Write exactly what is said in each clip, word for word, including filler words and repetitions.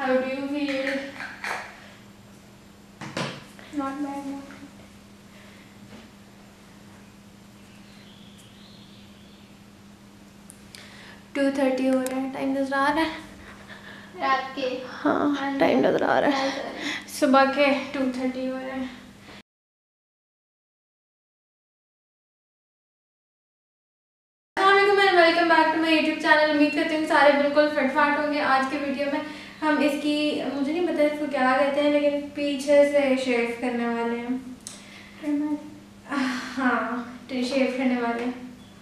How do you feel? Not bad. Not two thirty हो रहा है, टाइम नजर आ रहा है रात के। हाँ टाइम नजर आ रहा है, सुबह के टू थर्टी हो रहे हैं। Welcome back to my YouTube channel. उम्मीद करती हूँ सारे बिल्कुल फिटफाट होंगे। आज के वीडियो में हम इसकी, मुझे नहीं पता इसको क्या कहते हैं, लेकिन पीछे से शेव करने वाले हैं। हाँ शेव करने वाले हैं।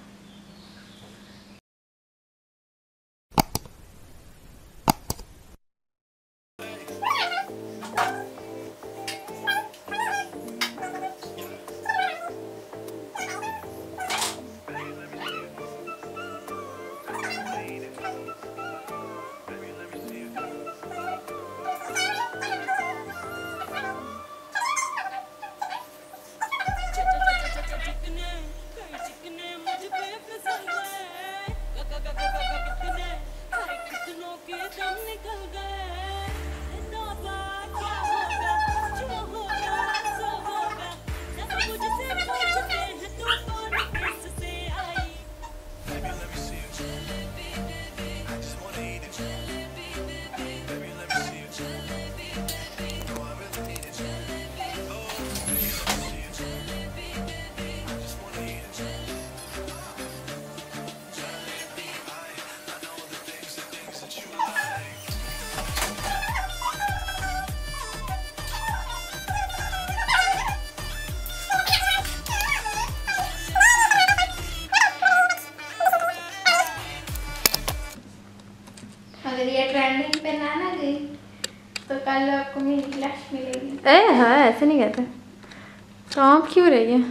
अगर ये ट्रेंडिंग पे ना ना गई तो कल आपको मेरी क्लैश मिलेगी। ए हाँ ऐसे नहीं कहते, कांप क्यों रही है?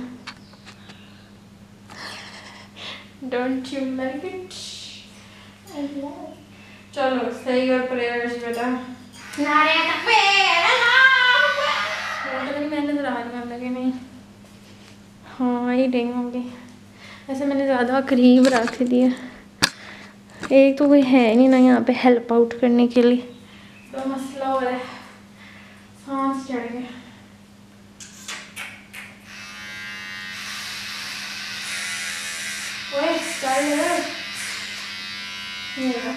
Don't you like it? चलो सही और प्रेयर्स बेटा। नारे तपे मैंने तो रात में लगे नहीं। हाँ ही नहीं होंगी, वैसे मैंने ज़्यादा करीब रख दिया। एक तो कोई है नहीं ना यहाँ पे हेल्प आउट करने के लिए, तो मसला हो रहा है, सांस चढ़ गया। ओए स्टाइल है ये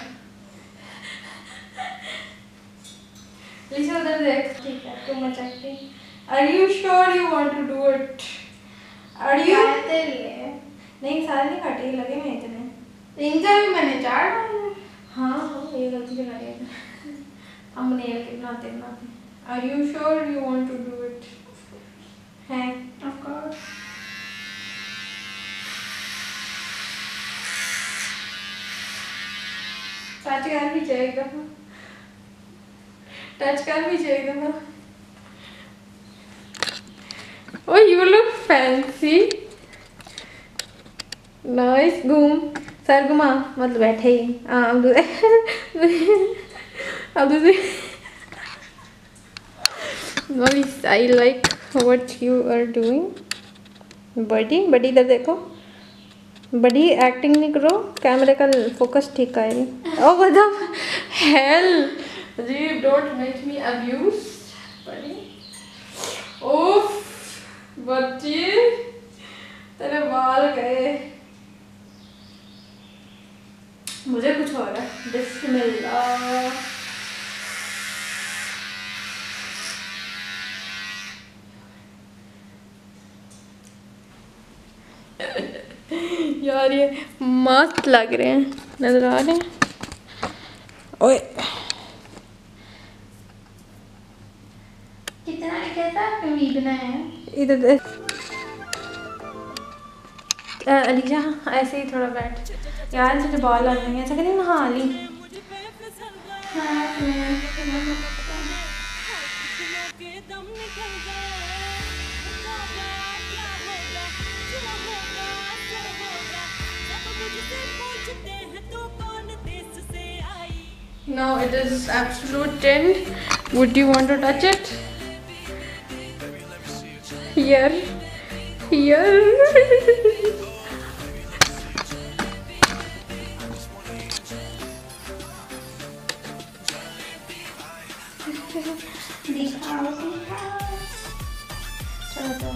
लिसा, उधर देख। ठीक है तू मत acting. Are you sure you want to do it? Are you नहीं सारे नहीं काटे लगे मैं इतने, इनका भी मैंने चार डाले। हाँ हाँ ये गलती से लगेगा, हम नेल के बनाते बनाते। Are you sure you want to do it? है ऑफ कोर्स। टच कर भी जाएगा, टच कर भी जाएगा। Oh, you look fancy. Nice. घूम सर घुमा, मतलब बैठे ही। हाँ अब अब दूसरी। Nice. I like what you are doing. बड़ी बड़ी इधर देखो, बड़ी एक्टिंग नहीं करो, कैमरे का फोकस ठीक आएगा। Oh what the hell? Ji don't make me abuse. बड़ी ओफ बच्ची तेरे बाल गए, मुझे कुछ हो रहा है। बिस्मिल्लाह। यार ये मस्त लग रहे हैं, नजर आ रहे हैं। ओए कितना कैसा बनाया है इधर देख। अलीजा ऐसे ही थोड़ा बैठ यार, तुझे बाल आ जाएंगे, ऐसा करिए नहा ली। Now it is absolute ten. Would you want to touch it? Here, here. दिखाओ दिखाओ। चलो तो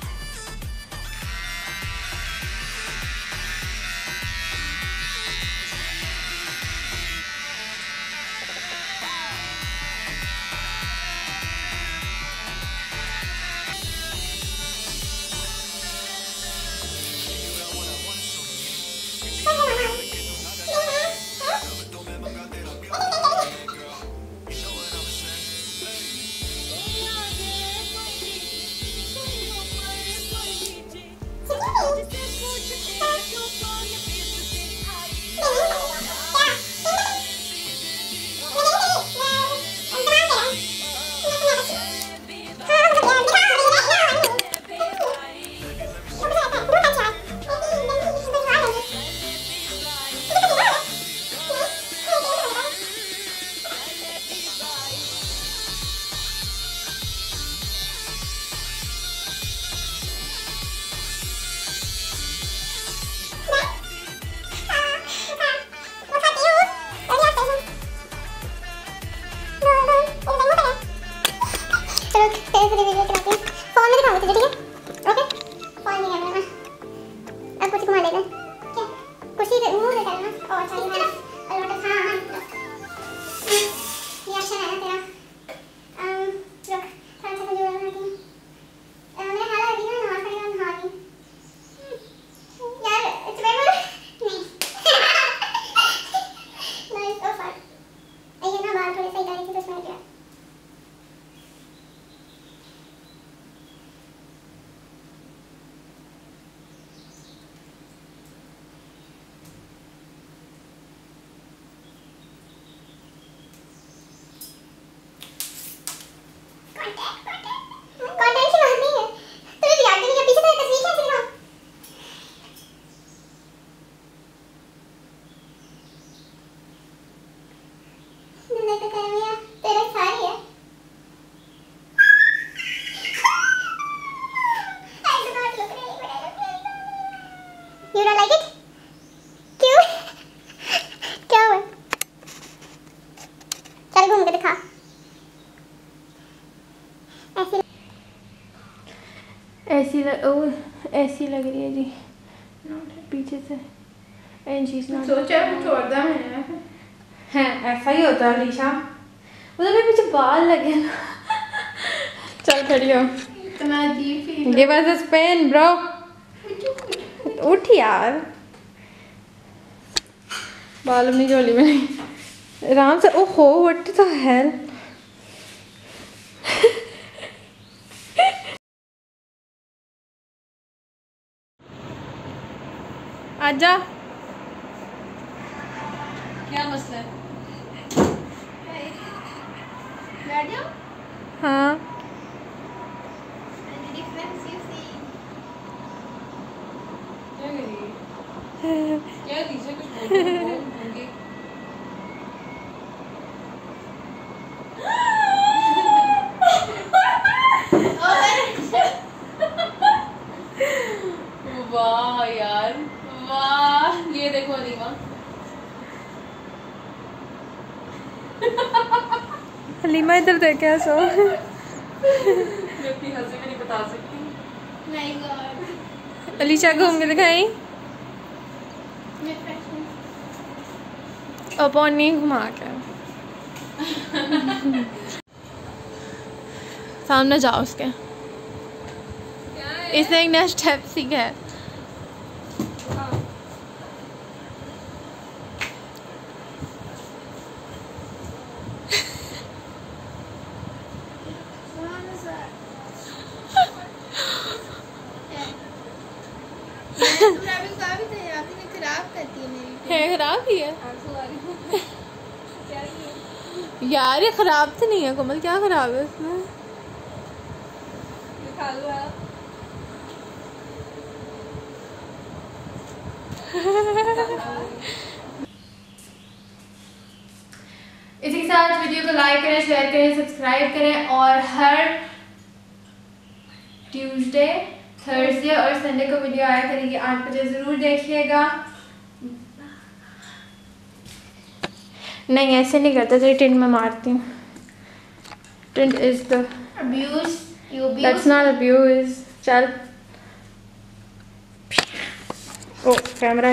ऐसी लग, ओ, ऐसी लग रही है जी पीछे से। एंड शी इज नॉट सोचा कुछ और था मैंने। है ऐसा ही होता है अलीशा, मतलब मेरे पीछे बाल लगे ना। चल खड़ी हो। इतना अजीब feel. Give us a pen bro. उठ यार, बाल अपनी झोली में नहीं, आराम से। ओहो व्हाट द हेल। आजा। क्या मसला है? बैठ जाओ। हाँ डिफरेंस यू सी। क्या करिए? क्या दीजिए कुछ बोल बोल होंगे। वाह यार वाह, ये देखो अलीमा। हलीमा इधर देखे सो। मैं अपनी हंसी में नहीं बता सकती। My God. अलीशा घूम के दिखाई। मैं फैशन अपन नहीं घुमा के सामने जाओ उसके। इसने एक नया स्टेप सीखा है। खराब ही है यार, ये खराब तो नहीं है कोमल, क्या खराब है इसमें? इसी के साथ वीडियो को लाइक करें, शेयर करें, सब्सक्राइब करें और हर ट्यूसडे, थर्सडे और संडे को वीडियो आया करेगी आठ बजे, ज़रूर देखिएगा। नहीं ऐसे नहीं करता, तेरी टिन में मारती हूँ। Print is the Abuse. You abuse. that's not abuse. चल. Oh, camera